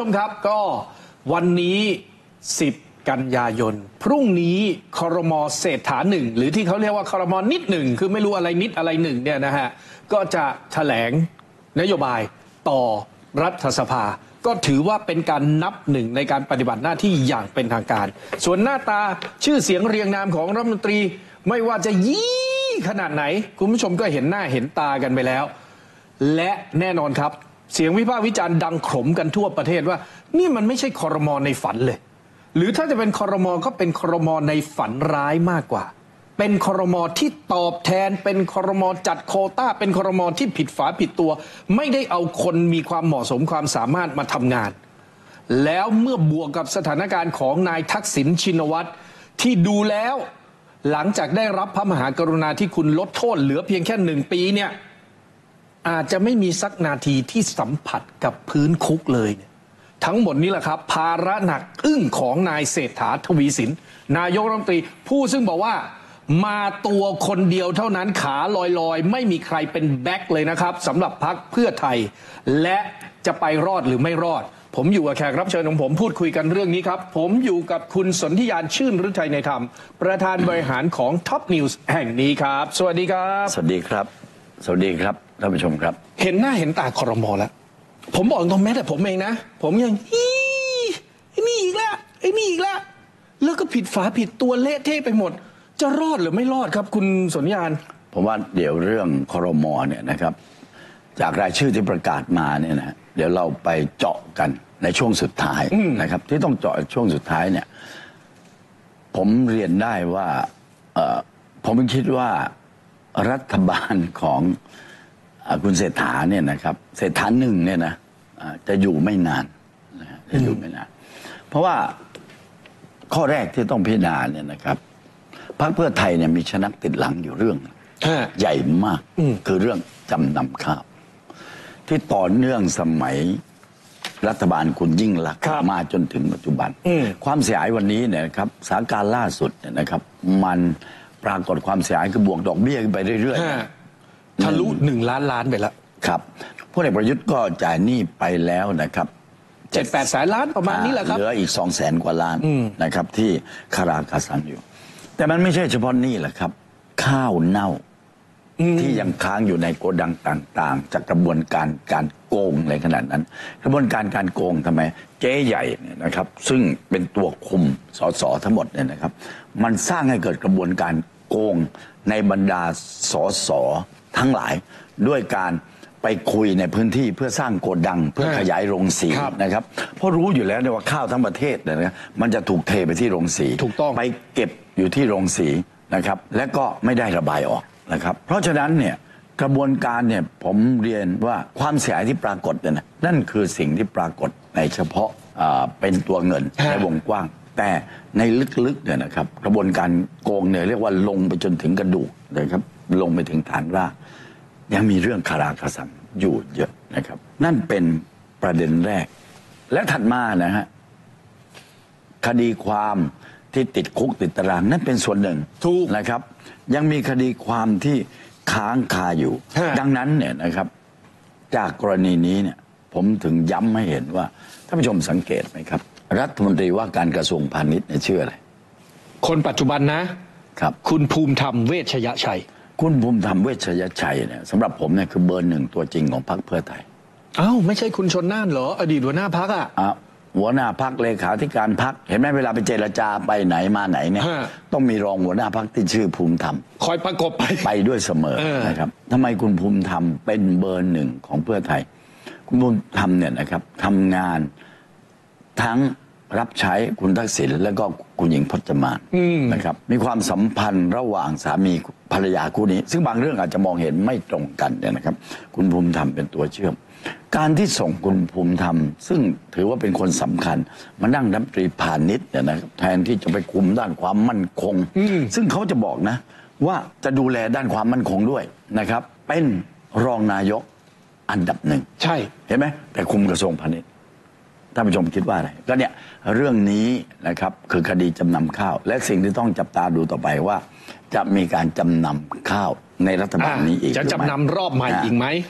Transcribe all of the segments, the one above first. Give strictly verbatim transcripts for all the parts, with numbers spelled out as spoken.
ชมครับก็วันนี้สิบกันยายนพรุ่งนี้ครม.เศรษฐาหนึ่งหรือที่เขาเรียกว่าครม.นิดหนึ่งคือไม่รู้อะไรนิดอะไรหนึ่งเนี่ยนะฮะก็จะแถลงนโยบายต่อรัฐสภาก็ถือว่าเป็นการนับหนึ่งในการปฏิบัติหน้าที่อย่างเป็นทางการส่วนหน้าตาชื่อเสียงเรียงนามของรัฐมนตรีไม่ว่าจะยี่ขนาดไหนคุณผู้ชมก็เห็นหน้าเห็นตากันไปแล้วและแน่นอนครับเสียงวิพากษ์วิจารณ์ดังขมกันทั่วประเทศว่านี่มันไม่ใช่ครม.ในฝันเลยหรือถ้าจะเป็นครม.ก็เป็นครม.ในฝันร้ายมากกว่าเป็นครม.ที่ตอบแทนเป็นครม.จัดโควต้าเป็นครม.ที่ผิดฝาผิดตัวไม่ได้เอาคนมีความเหมาะสมความสามารถมาทำงานแล้วเมื่อบวกกับสถานการณ์ของนายทักษิณชินวัตรที่ดูแล้วหลังจากได้รับพระมหากรุณาธิคุณลดโทษเหลือเพียงแค่หนึ่งปีเนี่ยอาจจะไม่มีสักนาทีที่สัมผัสกับพื้นคุกเลยทั้งหมดนี้แหละครับภาระหนักอึ้งของนายเศรษฐาทวีสินนายกรัฐมนตรีผู้ซึ่งบอกว่ามาตัวคนเดียวเท่านั้นขาลอยๆไม่มีใครเป็นแบ็คเลยนะครับสำหรับพรรคเพื่อไทยและจะไปรอดหรือไม่รอดผมอยู่กับแขกรับเชิญของผมพูดคุยกันเรื่องนี้ครับผมอยู่กับคุณสนธิยานชื่นฤทัยในธรรมประธานบริหารของ Top News แห่งนี้ครับสวัสดีครับสวัสดีครับสวัสดีครับท่านผู้ชมครับเห็นหน้าเห็นตาครม.แล้วผมบอกตรงแม้แต่ผมเองนะผมยังอีไอ้นี่อีกแล้วไอ้นี่อีกแล้วแล้วก็ผิดฝาผิดตัวเละเทะไปหมดจะรอดหรือไม่รอดครับคุณสนธิยานผมว่าเดี๋ยวเรื่องครม.เนี่ยนะครับจากรายชื่อที่ประกาศมาเนี่ยนะเดี๋ยวเราไปเจาะกันในช่วงสุดท้ายนะครับที่ต้องเจาะช่วงสุดท้ายเนี่ยผมเรียนได้ว่าเอ่อผมคิดว่ารัฐบาลของคุณเศรษฐาเนี่ยนะครับเศรษฐาหนึ่งเนี่ยนะจะอยู่ไม่นานนะจะอยู่ไม่นานเพราะว่าข้อแรกที่ต้องพิจารณาเนี่ยนะครับพรรคเพื่อไทยเนี่ยมีชนักติดหลังอยู่เรื่องใหญ่มากคือเรื่องจำนำข้าวที่ต่อเนื่องสมัยรัฐบาลคุณยิ่งลักษณ์มาจนถึงปัจจุบันความเสียหายวันนี้เนี่ยครับสถานการณ์ล่าสุดเนี่ยนะครับมันปรากฏความเสียหายคือบวกดอกเบี้ยไปเรื่อยๆทะลุหนึ่งล้านล้านไปแล้วครับพลเอกประยุทธ์ก็จ่ายหนี้ไปแล้วนะครับเจ็ดแปดแสนล้านประมาณนี้แหละครับเหลืออีกสองแสนกว่าล้านนะครับที่คาราคาซังอยู่แต่มันไม่ใช่เฉพาะนี่แหละครับข้าวเน่าที่ยังค้างอยู่ในโกดังต่างๆจากกระบวนการการโกงในขนาดนั้นกระบวนการการโกงทำไมเจ๊ใหญ่เนี่ยนะครับซึ่งเป็นตัวคุมสสทั้งหมดเนี่ยนะครับมันสร้างให้เกิดกระบวนการโกงในบรรดาสสทั้งหลายด้วยการไปคุยในพื้นที่เพื่อสร้างโกดังเพื่อขยายโรงสีนะครับเพราะรู้อยู่แล้วว่าข้าวทั้งประเทศเนี่ยมันจะถูกเทไปที่โรงสีไปเก็บอยู่ที่โรงสีนะครับและก็ไม่ได้ระบายออกนะครับเพราะฉะนั้นเนี่ยกระบวนการเนี่ยผมเรียนว่าความเสียหายที่ปรากฏเนี่ยนั่นคือสิ่งที่ปรากฏในเฉพาะเป็นตัวเงินในวงกว้างแต่ในลึกๆเนี่ยนะครับกระบวนการโกงเนี่ยเรียกว่าลงไปจนถึงกระดูกนะครับลงไปถึงฐานรากยังมีเรื่องคาราคาซังอยู่เยอะนะครับนั่นเป็นประเด็นแรกและถัดมานะฮะคดีความที่ติดคุกติดตารางนั่นเป็นส่วนหนึ่งนะครับยังมีคดีความที่ค้างคาอยู่ดังนั้นเนี่ยนะครับจากกรณีนี้เนี่ยผมถึงย้ำให้เห็นว่าท่านผู้ชมสังเกตไหมครับรัฐมนตรีว่าการกระทรวงพาณิชย์เนี่ยชื่ออะไรคนปัจจุบันนะครับคุณภูมิธรรมเวชยชัยคุณภูมิธรรมเวชยชัยเนี่ยสำหรับผมเนี่ยคือเบอร์หนึ่งตัวจริงของพรรคเพื่อไทยอ้าวไม่ใช่คุณชนน่านเหรออดีตหัวหน้าพรรคอ่ะหัวหน้าพรรคเลขาธิการพรรคเห็นไหมเวลาไปเจรจาไปไหนมาไหนเนี่ยต้องมีรองหัวหน้าพรรคที่ชื่อภูมิธรรมคอยประกบไปไปด้วยเสมอนะครับทำไมคุณภูมิธรรมเป็นเบอร์หนึ่งของเพื่อไทยคุณภูมิธรรมเนี่ยนะครับทำงานทั้งรับใช้คุณทักษิณแล้วก็คุณหญิงพจมานนะครับมีความสัมพันธ์ระหว่างสามีภรรยาคู่นี้ซึ่งบางเรื่องอาจจะมองเห็นไม่ตรงกันเนี่ยนะครับคุณภูมิธรรมเป็นตัวเชื่อมการที่ส่งคุณภูมิธรรมซึ่งถือว่าเป็นคนสำคัญมานั่งรัฐมนตรีพาณิชย์เนี่ยนะแทนที่จะไปคุมด้านความมั่นคงซึ่งเขาจะบอกนะว่าจะดูแลด้านความมั่นคงด้วยนะครับเป็นรองนายกอันดับหนึ่งใช่เห็นไหมแต่คุมกระทรวงพาณิชย์ท่านผู้ชมคิดว่าอะไรก็เนี่ยเรื่องนี้นะครับคือคดีจำนำข้าวและสิ่งที่ต้องจับตาดูต่อไปว่าจะมีการจำนำข้าวในรัฐบาลนี้อีกจะจำนำรอบใหม่อีกไหมแ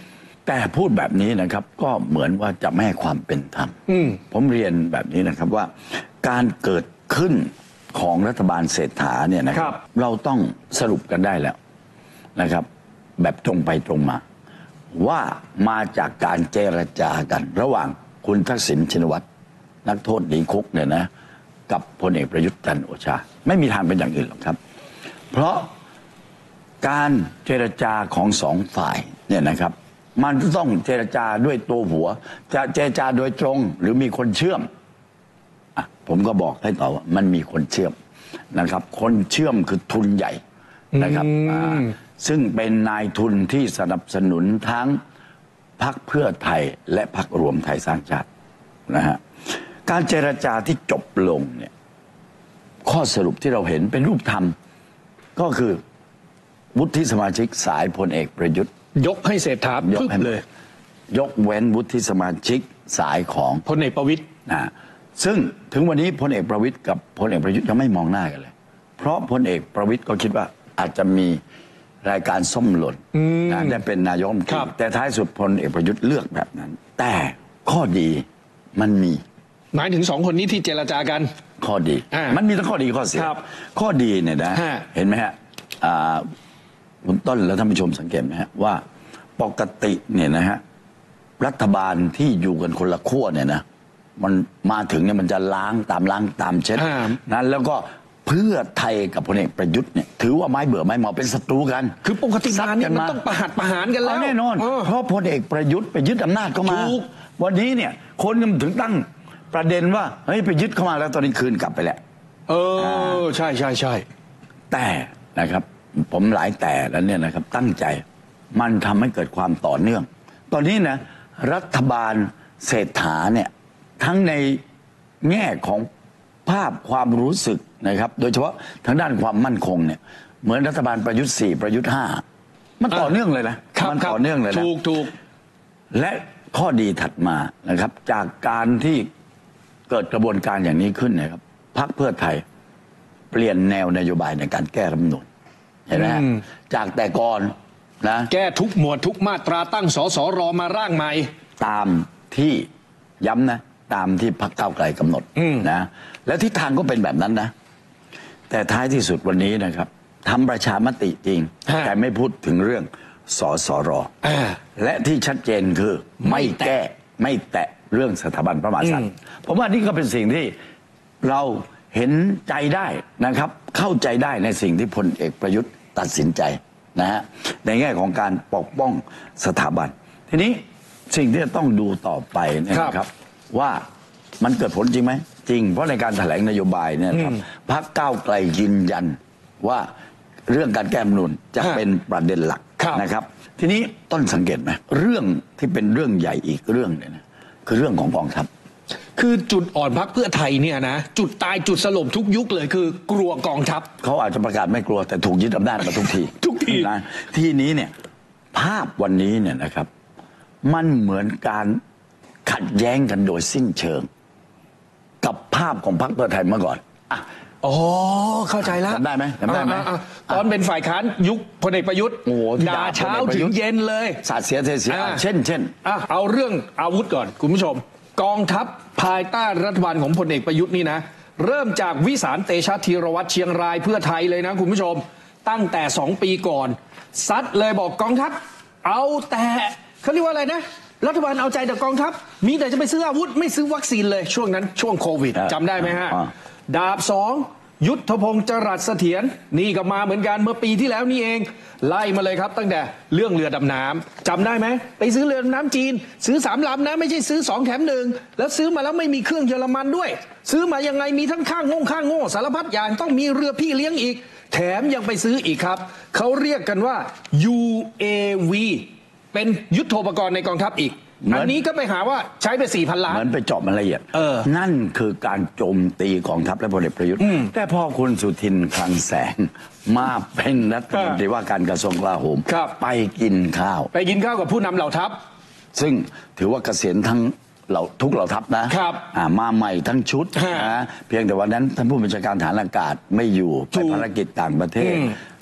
แต่พูดแบบนี้นะครับก็เหมือนว่าจะไม่ให้ความเป็นธรรมผมเรียนแบบนี้นะครับว่าการเกิดขึ้นของรัฐบาลเศรษฐาเนี่ยนะครับเราต้องสรุปกันได้แล้วนะครับแบบตรงไปตรงมาว่ามาจากการเจรจากันระหว่างคุณทักษิณชินวัตรนักโทษหนีคุกเนี่ยนะกับพลเอกประยุทธ์จันทร์โอชาไม่มีทางเป็นอย่างอื่นหรอกครับเพราะการเจรจาของสองฝ่ายเนี่ยนะครับมันต้องเจรจาด้วยตัวหัวจะเจรจาโดยตรงหรือมีคนเชื่อมอ่ะผมก็บอกให้ต่อว่ามันมีคนเชื่อมนะครับคนเชื่อมคือทุนใหญ่นะครับซึ่งเป็นนายทุนที่สนับสนุนทั้งพรรคเพื่อไทยและพรรครวมไทยสร้างชาตินะฮะการเจรจาที่จบลงเนี่ยข้อสรุปที่เราเห็นเป็นรูปธรรมก็คือวุฒิสมาชิกสายพลเอกประยุทธ์ยกให้เศรษฐาพึบเลยยกเว้นวุฒิสมาชิกสายของพลเอกประวิตรนะซึ่งถึงวันนี้พลเอกประวิตรกับพลเอกประยุทธ์ยังไม่มองหน้ากันเลยเพราะพลเอกประวิตรก็คิดว่าอาจจะมีรายการส้มหล่นนะได้เป็นนายกรัฐมนตรีแต่ท้ายสุดพลเอกประยุทธ์เลือกแบบนั้นแต่ข้อดีมันมีหมายถึงสองคนนี้ที่เจรจากันข้อดีมันมีทั้งข้อดีข้อเสียข้อดีเนี่ยนะเห็นไหมฮะคุณต้นและท่านผู้ชมสังเกตไหมฮะว่าปกติเนี่ยนะฮะรัฐบาลที่อยู่กันคนละขั้วเนี่ยนะมันมาถึงเนี่ยมันจะล้างตามล้างตามเช็ดนั้นแล้วก็เพื่อไทยกับพลเอกประยุทธ์เนี่ยถือว่าไม้เบื่อไม้เมาเป็นศัตรูกันคือปกติมาเนี่ยมันต้องประหัตประหารกันแล้วแน่นอนเพราะพลเอกประยุทธ์ไปยึดอำนาจเข้ามาวันนี้เนี่ยคนถึงตั้งประเด็นว่าเฮ้ยไปยึดเข้ามาแล้วตอนนี้คืนกลับไปแล้วเออใช่ใช่ใช่แต่นะครับผมหลายแต่แล้วเนี่ยนะครับตั้งใจมันทำให้เกิดความต่อเนื่อง ตอนนี้นะรัฐบาลเศรษฐาเนี่ยทั้งในแง่ของภาพความรู้สึกนะครับโดยเฉพาะทางด้านความมั่นคงเนี่ยเหมือนรัฐบาลประยุทธ์สี่ประยุทธ์ห้ามันต่อเนื่องเลยนะมันต่อเนื่องเลยนะถูกถูกและข้อดีถัดมานะครับจากการที่เกิดกระบวนการอย่างนี้ขึ้นนะครับพรรคเพื่อไทยเปลี่ยนแนวนโยบายในการแก้รัฐธรรมนูญเห็นไหมจากแต่ก่อนนะแก้ทุกหมวดทุกมาตราตั้งสสรมาร่างใหม่ตามที่ย้ำนะตามที่พรรคก้าวไกลกำหนดนะและทิศทางก็เป็นแบบนั้นนะแต่ท้ายที่สุดวันนี้นะครับทำประชามติจริงแต่ไม่พูดถึงเรื่องสสรและที่ชัดเจนคือไม่แก้ไม่แตะเรื่องสถาบันพระมหากษัตริย์ผมว่านี่ก็เป็นสิ่งที่เราเห็นใจได้นะครับเข้าใจได้ในสิ่งที่พลเอกประยุทธ์ตัดสินใจนะฮะในแง่ของการปกป้องสถาบันทีนี้สิ่งที่จะต้องดูต่อไปนะครับว่ามันเกิดผลจริงไหมจริงเพราะในการแถลงนโยบายเนี่ยครับพรรคก้าวไกลยืนยันว่าเรื่องการแก้รัฐธรรมนูญจะเป็นประเด็นหลักนะครับทีนี้ต้นสังเกตไหมเรื่องที่เป็นเรื่องใหญ่อีกเรื่องเนี่ยนะคือเรื่องของกองทัพคือจุดอ่อนพรรคเพื่อไทยเนี่ยนะจุดตายจุดสลบทุกยุคเลยคือกลัวกองทัพเขาอาจจะประกาศไม่กลัวแต่ถูกยึดอำนาจมาทุกทีทุกทีนะทีนี้เนี่ยภาพวันนี้เนี่ยนะครับมันเหมือนการขัดแย้งกันโดยสิ้นเชิงกับภาพของพรรคเพื่อไทยเมื่อก่อนอ่ะอ๋อเข้าใจแล้วจำได้ไหมจำได้ไหมตอนเป็นฝ่ายค้านยุคพลเอกประยุทธ์ด่าเช้าถึงเย็นเลยสาดเสียเทเสียเช่นเช่นเอาเรื่องอาวุธก่อนคุณผู้ชมกองทัพภายใต้รัฐบาลของพลเอกประยุทธ์นี่นะเริ่มจากวิสารเตชะธีรวัตรเชียงรายเพื่อไทยเลยนะคุณผู้ชมตั้งแต่สองปีก่อนซัดเลยบอกกองทัพเอาแต่เขาเรียกว่าอะไรนะรัฐบาลเอาใจแต่กองทัพมีแต่จะไปซื้ออาวุธไม่ซื้อวัคซีนเลยช่วงนั้นช่วงโควิดจำได้ไหมฮะดาบสองยุทธพงศ์จรัสเสถียรนี่ก็มาเหมือนกันเมื่อปีที่แล้วนี่เองไล่มาเลยครับตั้งแต่เรื่องเรือดำน้ำจำได้ไหมไปซื้อเรือดำน้ำจีนซื้อสามลำนะไม่ใช่ซื้อสองแถมหนึ่งแล้วซื้อมาแล้วไม่มีเครื่องเยอรมันด้วยซื้อมายังไงมีทั้งข้างงงข้างโง่สารพัดอย่างต้องมีเรือพี่เลี้ยงอีกแถมยังไปซื้ออีกครับเขาเรียกกันว่า ยู เอ วี เป็นยุทโธปกรณ์ในกองทัพอีกอันนี้ก็ไปหาว่าใช้ไปสี่พันล้านเหมือนไปเจาะมันละเอียดนั่นคือการโจมตีกองทัพและพลเอกประยุทธ์แต่พอคุณสุทินคลังแสงมาเป็นรัฐมนตรีว่าการกระทรวงกลาโหมไปกินข้าวไปกินข้าวกับผู้นำเหล่าทัพซึ่งถือว่าเกษียณทั้งเหล่าทุกเหล่าทัพนะครับมาใหม่ทั้งชุดนะเพียงแต่วันนั้นท่านผู้บัญชาการฐานอากาศไม่อยู่ไปภารกิจต่างประเทศ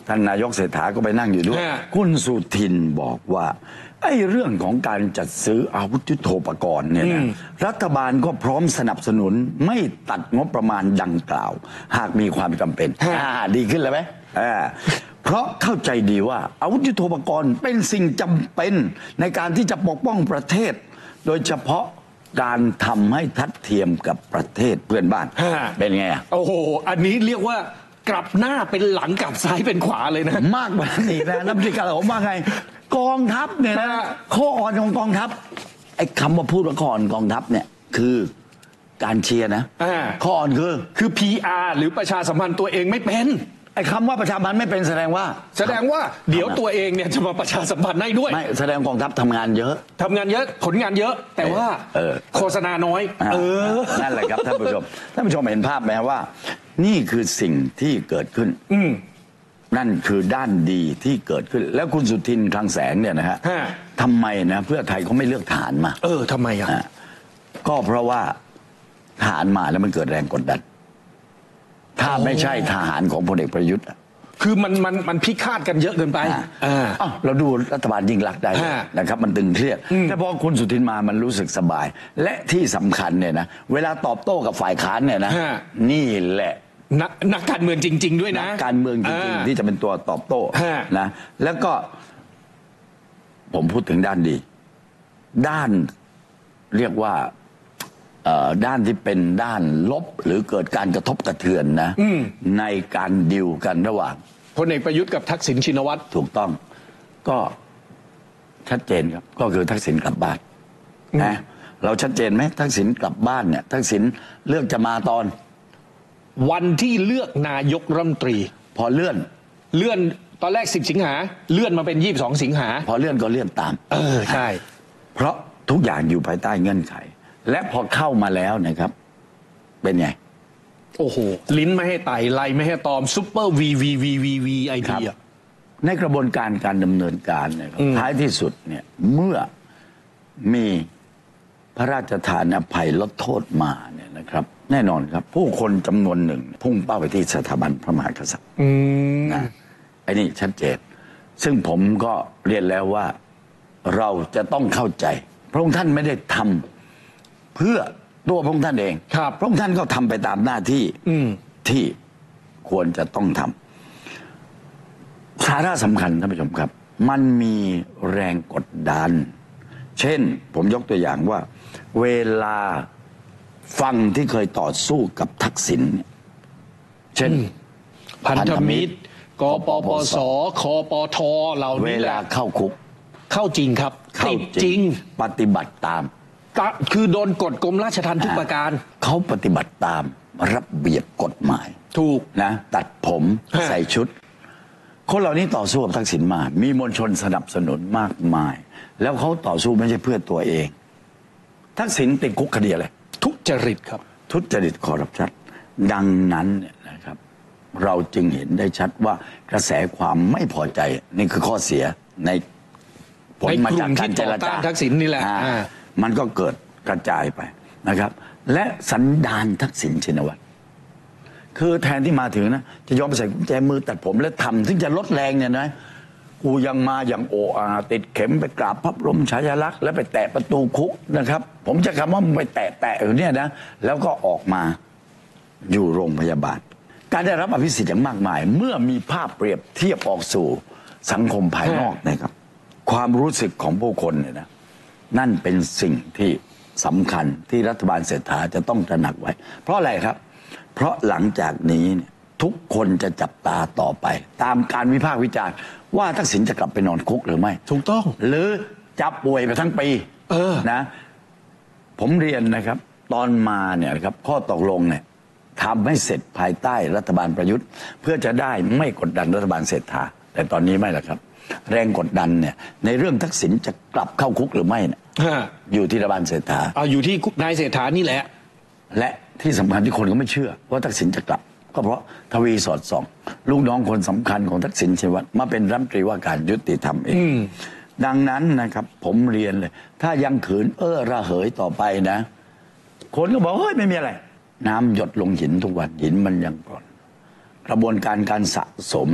ท่านนายกเศรษฐาก็ไปนั่งอยู่ด้วยคุณสุทินบอกว่าไอ้เรื่องของการจัดซื้ออาวุธยุทโธปกรณ์เนี่ยนะรัฐบาลก็พร้อมสนับสนุนไม่ตัดงบประมาณดังกล่าวหากมีความจำเป็นดีขึ้นเลยไหมเพราะเข้าใจดีว่าอาวุธยุทโธปกรณ์เป็นสิ่งจำเป็นในการที่จะปกป้องประเทศโดยเฉพาะการทำให้ทัดเทียมกับประเทศเพื่อนบ้านเป็นไงอ่ะโอ้โหอันนี้เรียกว่ากลับหน้าเป็นหลังกลับซ้ายเป็นขวาเลยนะมากกว่านี้นะนักวิชาการผมว่าไงกองทัพเนี่ยนะข้ออ่อนของกองทัพไอ้คำว่าพูดว่าข้ออ่อนกองทัพเนี่ยคือการเชียร์นะข้ออ่อนคือคือ พี อาร์ หรือประชาสัมพันธ์ตัวเองไม่เป็นไอ้คำว่าประชาสัมพันธ์ไม่เป็นแสดงว่าแสดงว่าเดี๋ยวตัวเองเนี่ยจะมาประชาสัมพันธ์ได้ด้วยไม่แสดงกองทัพทำงานเยอะทำงานเยอะผลงานเยอะแต่ว่าโฆษณาน้อยเออนั่นแหละครับท่านผู้ชมท่านผู้ชมเห็นภาพไหมว่า นี่คือสิ่งที่เกิดขึ้นอืนั่นคือด้านดีที่เกิดขึ้นแล้วคุณสุทินคลังแสงเนี่ยนะฮะทำไมนะเพื่อไทยเขาไม่เลือกทหารมาเออทำไมอ่ะก็เพราะว่าทหารมาแล้วมันเกิดแรงกดดันถ้าไม่ใช่ทหารของพลเอกประยุทธ์คือมันมันมันพิฆาตกันเยอะเกินไปอ่าเราดูรัฐบาลยิ่งรักได้นะครับมันตึงเครียดแต่พอคุณสุทินมามันรู้สึกสบายและที่สำคัญเนี่ยนะเวลาตอบโต้กับฝ่ายค้านเนี่ยนะนี่แหละนักนักการเมืองจริงๆด้วยนะการเมืองจริงๆที่จะเป็นตัวตอบโต้นะแล้วก็ผมพูดถึงด้านดีด้านเรียกว่าด้านที่เป็นด้านลบหรือเกิดการกระทบกระเทือนนะในการดิวกันระหว่างพลเอกประยุทธ์กับทักษิณชินวัตรถูกต้องก็ชัดเจนครับก็คือทักษิณกลับบ้านนะเราชัดเจนไหมทักษิณกลับบ้านเนี่ยทักษิณเลือกจะมาตอนวันที่เลือกนายกรัฐมนตรีพอเลื่อนเลื่อนตอนแรกสิบสิงหาเลื่อนมาเป็นยี่สิบสองสิงหาพอเลื่อนก็เลื่อนตามเออใช่เพราะทุกอย่างอยู่ภายใต้เงื่อนไขและพอเข้ามาแล้วนะครับเป็นไงโอ้โหลิ้นไม่ให้ไต่ไล่ไม่ให้ตอมซุปเปอร์วีวีวีวีวีไอทีอ่ะในกระบวนการการดำเนินการเนี่ยท้ายที่สุดเนี่ยเมื่อมีพระราชทานอภัยลดโทษมาเนี่ยนะครับแน่นอนครับผู้คนจำนวนหนึ่งพุ่งเป้าไปที่สถาบันพระมหากษัตริย์นะไอ้นี่ชัดเจนซึ่งผมก็เรียนแล้วว่าเราจะต้องเข้าใจพระองค์ท่านไม่ได้ทำเพื่อตัวพระองค์ท่านเองพระองค์ท่านก็ทำไปตามหน้าที่ที่ควรจะต้องทำสาระสำคัญท่านผู้ชมครับมันมีแรงกดดันเช่นผมยกตัวอย่างว่าเวลาฟังที่เคยต่อสู้กับทักษิณเช่นพันธมิตรกปปสคปทเหล่านี้เวลาเข้าคุกเข้าจริงครับติดจริงปฏิบัติตามคือโดนกฎกรมราชทัณฑ์ทุกประการเขาปฏิบัติตามระเบียบกฎหมายถูกนะตัดผมใส่ชุดคนเหล่านี้ต่อสู้กับทักษิณมามีมวลชนสนับสนุนมากมายแล้วเขาต่อสู้ไม่ใช่เพื่อตัวเองทักษิณติดคุกคดีอะไรทุจริตครับทุจริตคอร์รัปชันดังนั้นเนี่ยนะครับเราจึงเห็นได้ชัดว่ากระแสความไม่พอใจนี่คือข้อเสียในผลมาจากการเจรจาทักษิณนี่แหละมันก็เกิดกระจายไปนะครับและสันดานทักษิณชินวัตรคือแทนที่มาถึงนะจะยอมใส่กุญแจมือตัดผมและทำซึ่งจะลดแรงเนี่ยนะกูยังมาอย่างโออาติดเข็มไปกราบพระบรมฉายาลักษณ์แล้วไปแตะประตูคุกนะครับผมจะคำว่าไปแตะแตะอยู่เนี่ยนะแล้วก็ออกมาอยู่โรงพยาบาลการได้รับอภิสิทธิ์อย่างมากมายเมื่อมีภาพเปรียบเทียบออกสู่สังคมภายนอกนะครับความรู้สึกของผู้คนเนี่ยนะนั่นเป็นสิ่งที่สำคัญที่รัฐบาลเศรษฐาจะต้องตระหนักไว้เพราะอะไรครับเพราะหลังจากนี้เนี่ยทุกคนจะจับตาต่อไปตามการวิพากษ์วิจารณ์ว่าทักษิณจะกลับไปนอนคุกหรือไม่ถูกต้องหรือจะป่วยไปทั้งปีเออนะผมเรียนนะครับตอนมาเนี่ยครับข้อตกลงเนี่ยทำให้เสร็จภายใต้รัฐบาลประยุทธ์เพื่อจะได้ไม่กดดันรัฐบาลเศรษฐาแต่ตอนนี้ไม่ละครับแรงกดดันเนี่ยในเรื่องทักษิณจะกลับเข้าคุกหรือไม่เนี่ยอยู่ที่รัฐบาลเศรษฐาเอาอยู่ที่นายเศรษฐานี่แหละและที่สำคัญที่คนก็ไม่เชื่อว่าทักษิณจะกลับก็เพราะทวีสอดส่องลูกน้องคนสำคัญของทักษิณชินวัตรมาเป็นรัฐมนตรีว่าการยุติธรรมเองดังนั้นนะครับผมเรียนเลยถ้ายังขืนเอ้อระเหยต่อไปนะคนก็บอกเฮ้ยไม่มีอะไรน้ำหยดลงหินทุกวันหินมันยังกร่อนกระบวนการการสะสม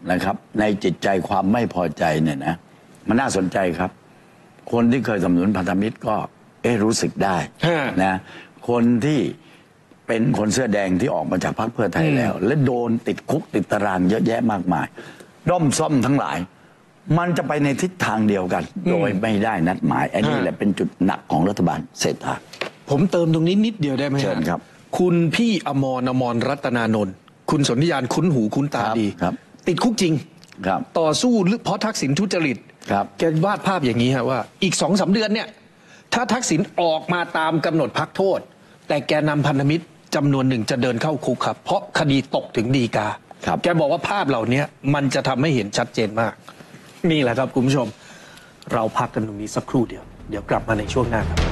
นะครับในจิตใจความไม่พอใจเนี่ยนะมันน่าสนใจครับคนที่เคยสนับสนุนพันธมิตรก็เอ๊ะรู้สึกได้นะคนที่เป็นคนเสื้อแดงที่ออกมาจากพรรคเพื่อไทยแล้ว และโดนติดคุกติดตารางเยอะแยะมากมายด้อมซ่อมทั้งหลายมันจะไปในทิศทางเดียวกันโดยไม่ได้นัดหมายอันนี้แหละเป็นจุดหนักของรัฐบาลเศรษฐาผมเติมตรงนี้นิดเดียวได้ไหมเชิญครับคุณพี่อมรอมรรัตนานนท์คุณสนธิยานคุ้นหูคุ้นตาดีติดคุกจริงต่อสู้เพราะทักษิณทุจริตแกวาดภาพอย่างนี้ฮะว่าอีกสองสาเดือนเนี่ยถ้าทักษิณออกมาตามกำหนดพักโทษแต่แกนำพันธมิตรจำนวนหนึ่งจะเดินเข้าคุกครับเพราะคดีตกถึงฎีกาแกบอกว่าภาพเหล่านี้มันจะทำให้เห็นชัดเจนมากนี่แหละครับคุณผู้ชมเราพักกันตรงนี้สักครู่เดียวเดี๋ยวกลับมาในช่วงหน้าครับ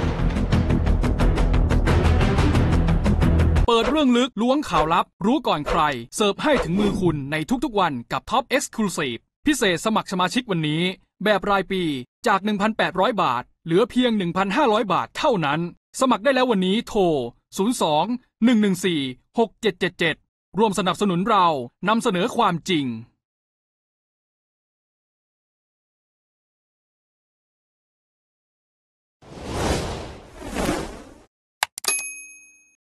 เปิดเรื่องลึกล้วงข่าวลับรู้ก่อนใครเสิร์ฟให้ถึงมือคุณในทุกๆวันกับ Top Exclusive พิเศษสมัครสมาชิกวันนี้แบบรายปีจาก หนึ่งพันแปดร้อย บาทเหลือเพียง หนึ่งพันห้าร้อย บาทเท่านั้นสมัครได้แล้ววันนี้โทรศูนย์ สอง หนึ่ง หนึ่ง สี่ หก เจ็ด เจ็ด เจ็ดร่วมสนับสนุนเรานำเสนอความจริง